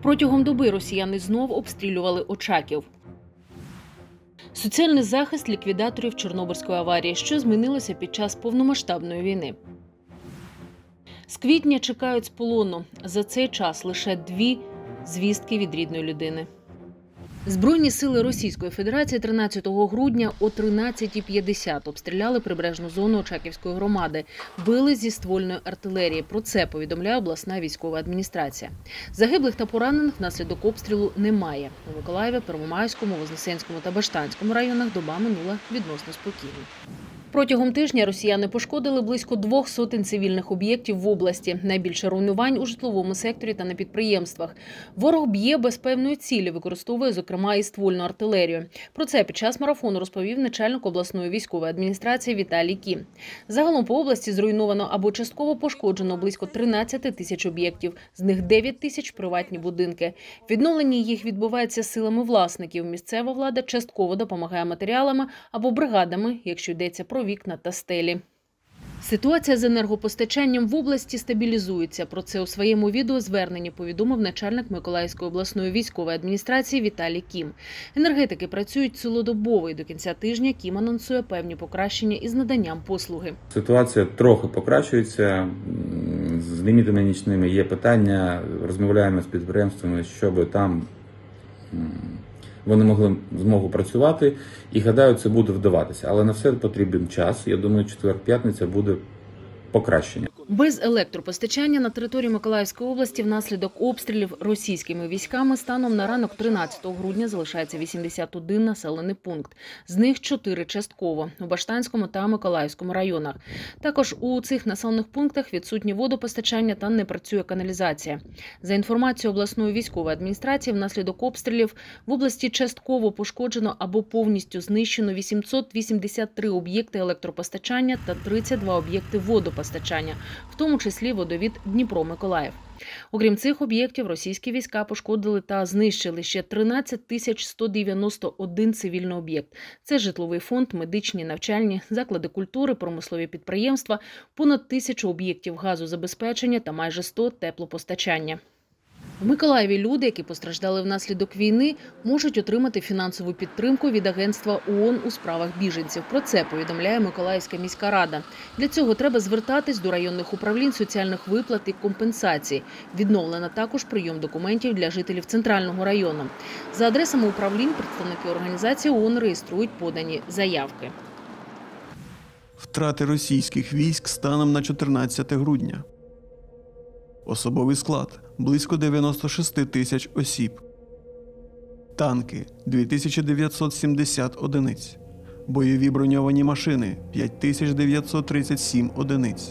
Протягом доби росіяни знов обстрілювали Очаків. Соціальний захист ліквідаторів Чорнобильської аварії, що змінилося під час повномасштабної війни. З квітня чекають з полону. За цей час лише 2 звістки від рідної людини. Збройні сили Російської Федерації 13 грудня о 13:50 обстріляли прибережну зону Очаківської громади. Били зі ствольної артилерії. Про це повідомляє обласна військова адміністрація. Загиблих та поранених внаслідок обстрілу немає. У Миколаєві, Первомайському, Вознесенському та Баштанському районах доба минула відносно спокійно. Протягом тижня росіяни пошкодили близько 200 цивільних об'єктів в області. Найбільше руйнувань у житловому секторі та на підприємствах. Ворог б'є без певної цілі, використовує, зокрема, і ствольну артилерію. Про це під час марафону розповів начальник обласної військової адміністрації Віталій Кім. Загалом по області зруйновано або частково пошкоджено близько 13 тисяч об'єктів, з них 9 тисяч – приватні будинки. Відновлення їх відбувається силами власників. Місцева влада частково допомагає матеріалами або бригадами, якщо йдеться про вікна та стелі. Ситуація з енергопостачанням в області стабілізується. Про це у своєму відеозверненні повідомив начальник Миколаївської обласної військової адміністрації Віталій Кім. Енергетики працюють цілодобово і до кінця тижня Кім анонсує певні покращення із наданням послуги. Ситуація трохи покращується. З лімітами нічними є питання. Розмовляємо з підприємствами, щоб там вони могли змогу працювати, і, гадаю, це буде вдаватися. Але на все потрібен час. Я думаю, четвер-п'ятниця буде покращення. Без електропостачання на території Миколаївської області внаслідок обстрілів російськими військами станом на ранок 13 грудня залишається 81 населений пункт. З них 4 частково – у Баштанському та Миколаївському районах. Також у цих населених пунктах відсутнє водопостачання та не працює каналізація. За інформацією обласної військової адміністрації, внаслідок обстрілів в області частково пошкоджено або повністю знищено 883 об'єкти електропостачання та 32 об'єкти водопостачання, в тому числі водовід Дніпро-Миколаїв. Окрім цих об'єктів, російські війська пошкодили та знищили ще 13 191 цивільний об'єкт. Це житловий фонд, медичні, навчальні, заклади культури, промислові підприємства, понад 1000 об'єктів газозабезпечення та майже 100 теплопостачання. В Миколаєві люди, які постраждали внаслідок війни, можуть отримати фінансову підтримку від агентства ООН у справах біженців. Про це повідомляє Миколаївська міська рада. Для цього треба звертатись до районних управлінь соціальних виплат і компенсацій. Відновлено також прийом документів для жителів Центрального району. За адресами управлінь представники організації ООН реєструють подані заявки. Втрати російських військ станом на 14 грудня. Особовий склад – близько 96 тисяч осіб. Танки – 2970 одиниць. Бойові броньовані машини – 5937 одиниць.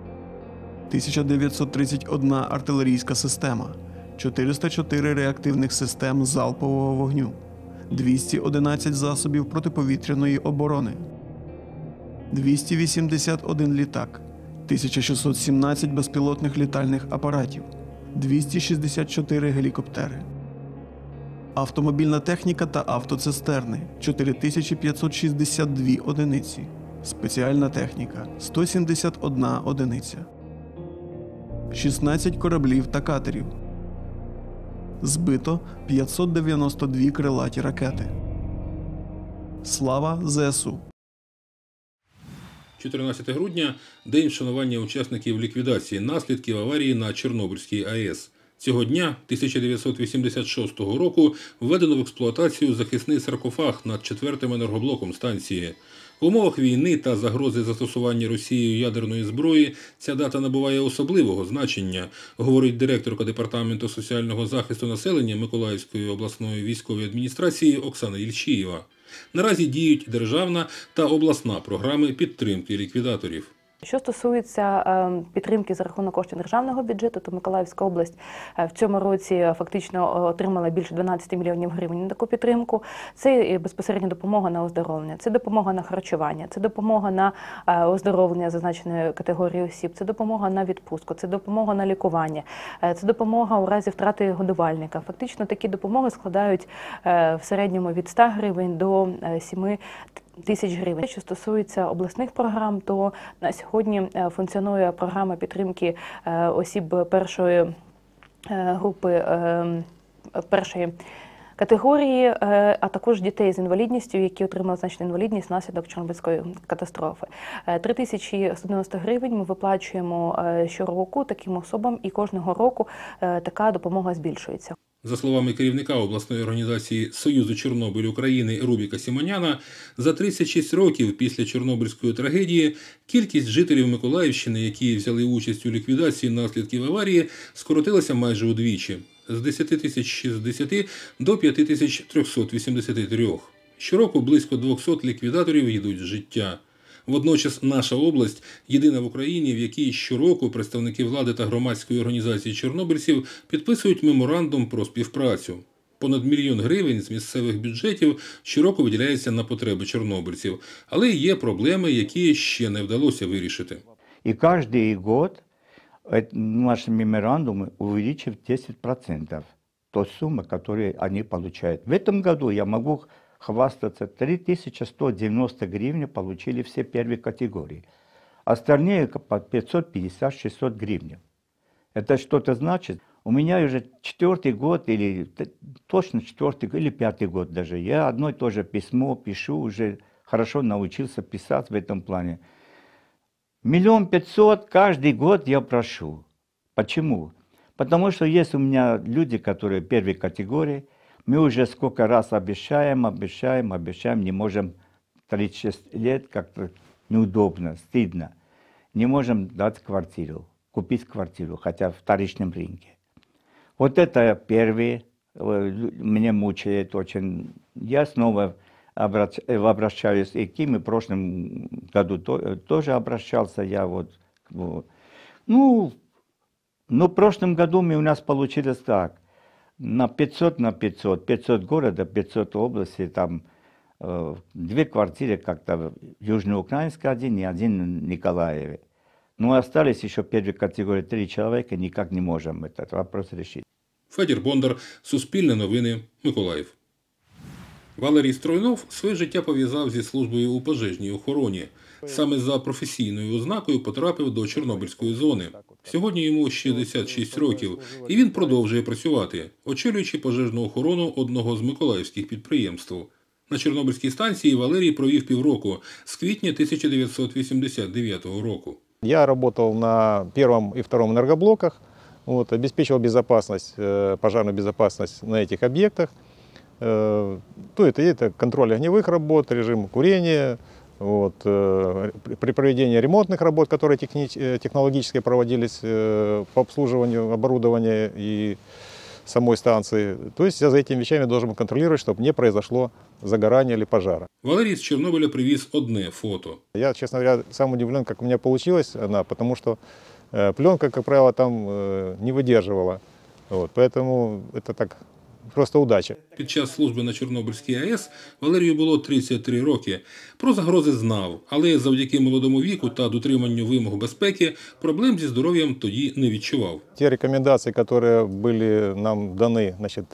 1931 артилерійська система, 404 реактивних систем залпового вогню, 211 засобів протиповітряної оборони, 281 літак, 1617 безпілотних літальних апаратів, 264 гелікоптери. Автомобільна техніка та автоцистерни – 4562 одиниці. Спеціальна техніка – 171 одиниця. 16 кораблів та катерів. Збито 592 крилаті ракети. Слава ЗСУ! 14 грудня – день вшанування учасників ліквідації наслідків аварії на Чорнобильській АЕС. Цього дня, 1986 року, введено в експлуатацію захисний саркофаг над 4-м енергоблоком станції. В умовах війни та загрози застосування Росією ядерної зброї ця дата набуває особливого значення, говорить директорка Департаменту соціального захисту населення Миколаївської обласної військової адміністрації Оксана Ільчієва. Наразі діють державна та обласна програми підтримки ліквідаторів. Що стосується підтримки за рахунок коштів державного бюджету, то Миколаївська область в цьому році фактично отримала більше 12 мільйонів гривень на таку підтримку. Це безпосередньо допомога на оздоровлення, це допомога на харчування, це допомога на оздоровлення зазначеної категорії осіб, це допомога на відпустку, це допомога на лікування, це допомога у разі втрати годувальника. Фактично такі допомоги складають в середньому від 100 гривень до 7 тисяч гривень. Що стосується обласних програм, то на сьогодні функціонує програма підтримки осіб першої групи першої категорії, а також дітей з інвалідністю, які отримали значну інвалідність внаслідок Чорнобильської катастрофи. 3190 гривень ми виплачуємо щороку таким особам, і кожного року така допомога збільшується. За словами керівника обласної організації Союзу Чорнобиль України Рубіка Сімоняна, за 36 років після Чорнобильської трагедії кількість жителів Миколаївщини, які взяли участь у ліквідації наслідків аварії, скоротилася майже удвічі – з 10 060 до 5383. Щороку близько 200 ліквідаторів йдуть з життя. Водночас наша область – єдина в Україні, в якій щороку представники влади та громадської організації чорнобильців підписують меморандум про співпрацю. Понад 1 мільйон гривень з місцевих бюджетів щороку виділяється на потреби чорнобильців. Але є проблеми, які ще не вдалося вирішити. І кожен год наши меморандумы увеличивают 10%. Той суммы, которые они получают. В этом году я могу хвастаться, 3190 гривен получили все первые категории. Остальные по 550-600 гривен. Это что-то значит? У меня уже 4-й год, или точно 4-й или 5-й год даже. Я одно и то же письмо пишу, уже хорошо научился писать в этом плане. 1 500 000 каждый год я прошу. Почему? Потому что есть у меня люди, которые первой категории. Мы уже сколько раз обещаем, не можем 36 лет, как-то неудобно, стыдно. Не можем дать квартиру, купить квартиру, хотя в вторичном рынке. Вот это первый, меня мучает очень. Я снова обращаюсь и к ним, и в прошлом году тоже обращался я. Ну, в прошлом году у нас получилось так. На 500 города, 500 областей, там 2 квартиры как-то в Южноукраинске один и один в Николаеве. Ну, остались еще первой категории 3 человека, никак не можем этот вопрос решить. Федір Бондар, Суспільне новини, Миколаїв. Валерій Стройнов своє життя пов'язав зі службою у пожежній охороні. Саме за професійною ознакою потрапив до Чорнобильської зони. Сьогодні йому 66 років, і він продовжує працювати, очолюючи пожежну охорону одного з миколаївських підприємств. На Чорнобильській станції Валерій провів півроку, з квітня 1989 року. Я работал на первом и втором энергоблоках, обеспечивал пожарную безопасность на этих объектах. Это контроль огневых работ, режим курения, при проведении ремонтных работ, которые технологически проводились по обслуживанию оборудования и самой станции. То есть я за этими вещами должен контролировать, чтобы не произошло загорания или пожара. Валерий из Чернобыля привез одно фото. Я, честно говоря, сам удивлен, как у меня получилась она, потому что пленка, как правило, там не выдерживала. Поэтому это так просто удача. Під час служби на Чорнобильській АЕС Валерію було 33 роки. Про загрози знав, але завдяки молодому віку та дотриманню вимог безпеки проблем зі здоров'ям тоді не відчував. Те рекомендации, которые были нам даны,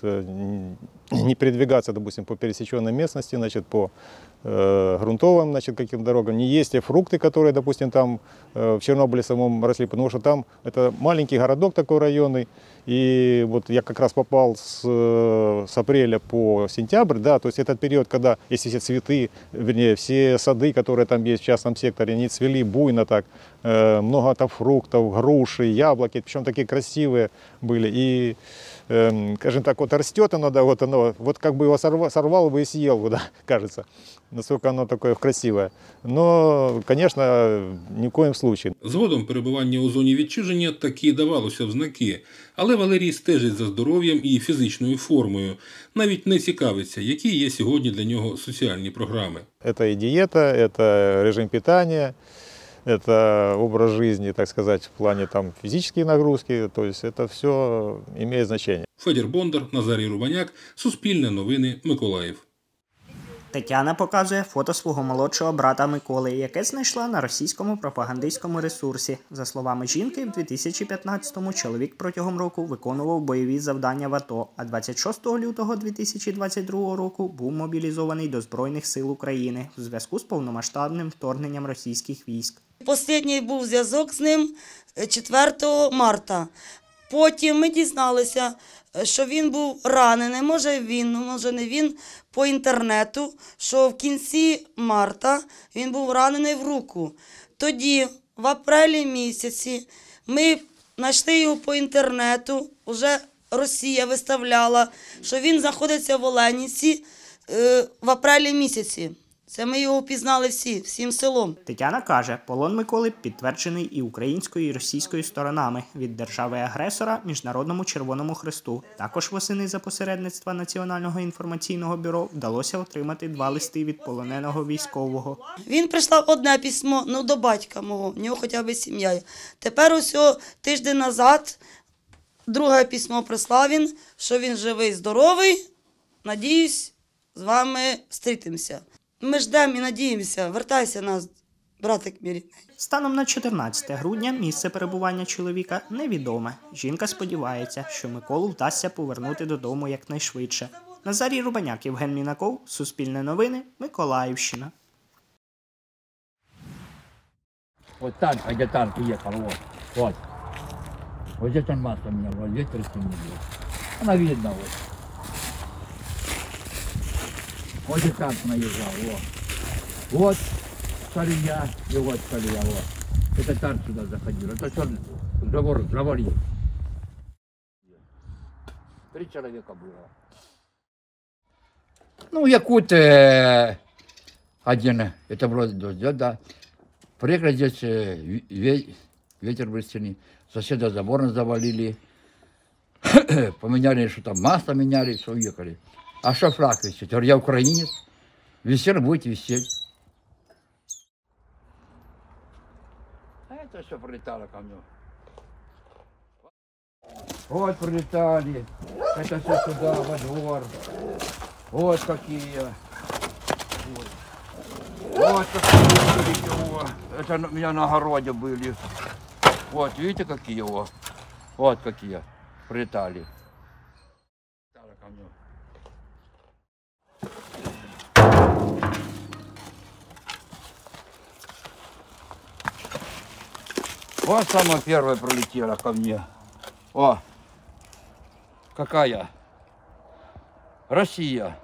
не передвигаться, допустим, по пересеченной местности, по грунтовым каким-то дорогам, не есть те фрукты, которые, допустим, там в Чернобыле самом росли, потому что там это маленький городок такой районный, и я как раз попал с апреля по сентябрь, да, то есть этот период, когда, если все цветы, вернее, все сады, которые там есть в частном секторе, они цвели буйно так, много там фруктов, груши, яблоки, причем такие красивые были, и, скажем так, растет оно, да, как бы его сорвал бы и съел, да, кажется, насколько оно такое красивое. Но, конечно, ни в коем случае. Згодом перебування у зоні відчуження таки давалося в знаки, але Валерій стежить за здоров'ям і фізичною формою, навіть не цікавиться, які є сьогодні для нього соціальні програми. Это и диета, это режим питания, это образ жизни, так сказать, в плане физические нагрузки, то есть это все имеет значение. Федір Бондар, Назарій Рубаняк, Суспільне новини, Миколаїв. Тетяна показує фото свого молодшого брата Миколи, яке знайшла на російському пропагандистському ресурсі. За словами жінки, в 2015-му чоловік протягом року виконував бойові завдання в АТО, а 26 лютого 2022 року був мобілізований до Збройних сил України у зв'язку з повномасштабним вторгненням російських військ. Останній був зв'язок з ним 4 марта. Потім ми дізналися, що він був ранений, може він, може не він, по інтернету, що в кінці марта він був ранений в руку. Тоді, в апрелі місяці, ми знайшли його по інтернету, вже Росія виставляла, що він знаходиться в Оленівці в апрелі місяці. Це ми його впізнали всім селом. Тетяна каже, полон Миколи підтверджений і українською, і російською сторонами від держави-агресора Міжнародному Червоному Хресту. Також восени за посередництва Національного інформаційного бюро вдалося отримати 2 листи від полоненого військового. Він прислав одне письмо, до батька мого, в нього хоча б сім'я є. Тепер ось тиждень назад друге письмо прислав він, що він живий, здоровий, надіюсь, з вами зустрітимося. Ми ждемо і надіємося. Вертайся нас, братик мій рідний. Станом на 14 грудня місце перебування чоловіка невідоме. Жінка сподівається, що Миколу вдасться повернути додому якнайшвидше. Назарій Рубаняк, Євген Мінаков, Суспільне новини, Миколаївщина. Вот танк, а где танк уехал, вот, вот. Вот здесь он масло меня, вот, ветер с ним не был. Она видно, вот. Вот и танк наезжал, вот. Вот колея, и вот колея, вот. Это танк сюда заходил, это все заварил. 3 человека было. Ну, якут один, это вроде дождь, да. Приехали здесь, ветер быстрый, соседа забор завалили, поменяли, что там масло меняли, все, уехали. А что флаг висит? Я говорю, я украинец, висел, будет висеть. А это все прилетало ко мне. Вот прилетали, это все сюда, во двор. Вот какие. Вот какие. Это у меня на огороде были. Вот, видите, какие его? Вот какие прилетали. Вот самая первая прилетела ко мне. О, какая? Россия.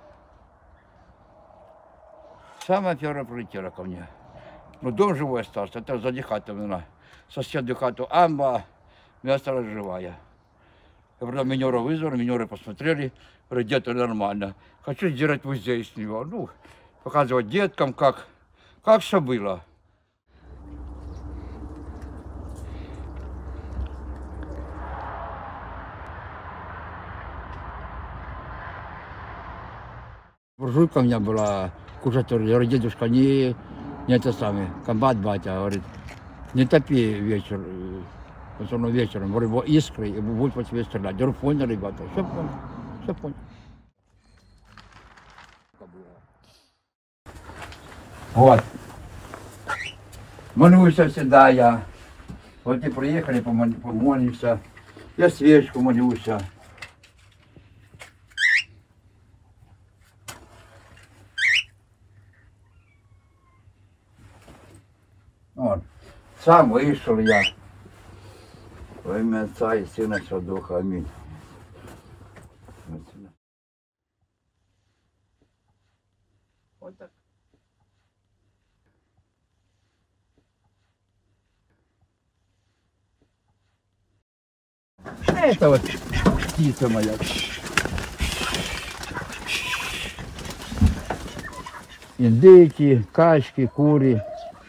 Самая первая прилетела ко мне. Ну, дом живой остался, это сзади хаты у меня. Соседу хату амба, я осталась живая. Я потом минера вызвали, минеры посмотрели, говорят, где-то нормально. Хочу сделать музей с него, ну, показывать деткам, как все было. Буржуйка у меня была, кушать, дедушка, не это самое, комбат батя, говорит, не топи вечер, в основном вечером, говорит, его искры, и будет по тебе стрелять. Я говорю, понял, ребята, все понял. Вот. Молюся всегда я. Вот и приехали, помолимся. Я свечку молюся. Вот. Сам вышел я. Во имя Отца и Сына и Святого Духа. Аминь. Вот так. Это вот птица моя. Индейки, качки, кури.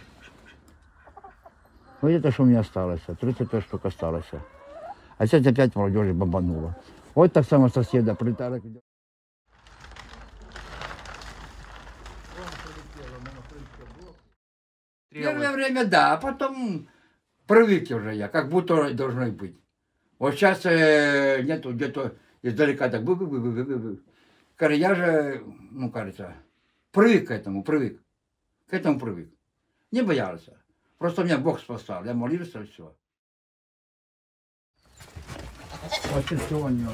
Вот это что у меня осталось, 35 штук осталось. А сейчас опять молодежи бомбануло. Вот так само соседа прилетала. Первое время, да, а потом привык уже я, как будто должно быть. Вот сейчас нету, где-то издалека так бы. Я же, ну, кажется, привык к этому, привык. Не боялся. Просто меня Бог спасал, я молился и все. Вот и все у него.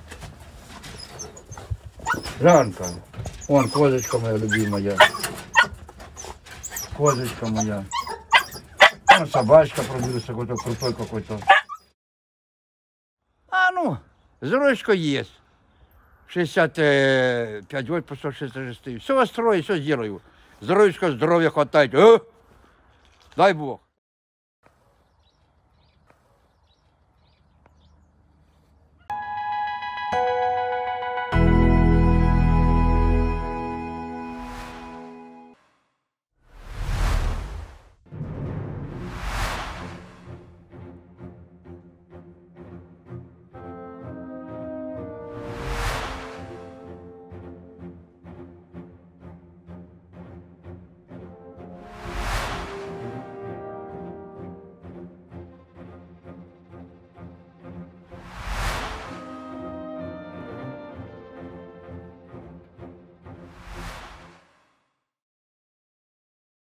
Жанка. Вон, козочка моя любимая. Козочка моя. Вон собачка пробился, какой-то крутой какой-то. Здоровечко есть. 65 год, по 166. Все строю, все сделаю. Здоровечко, здоровья хватает. Дай Бог.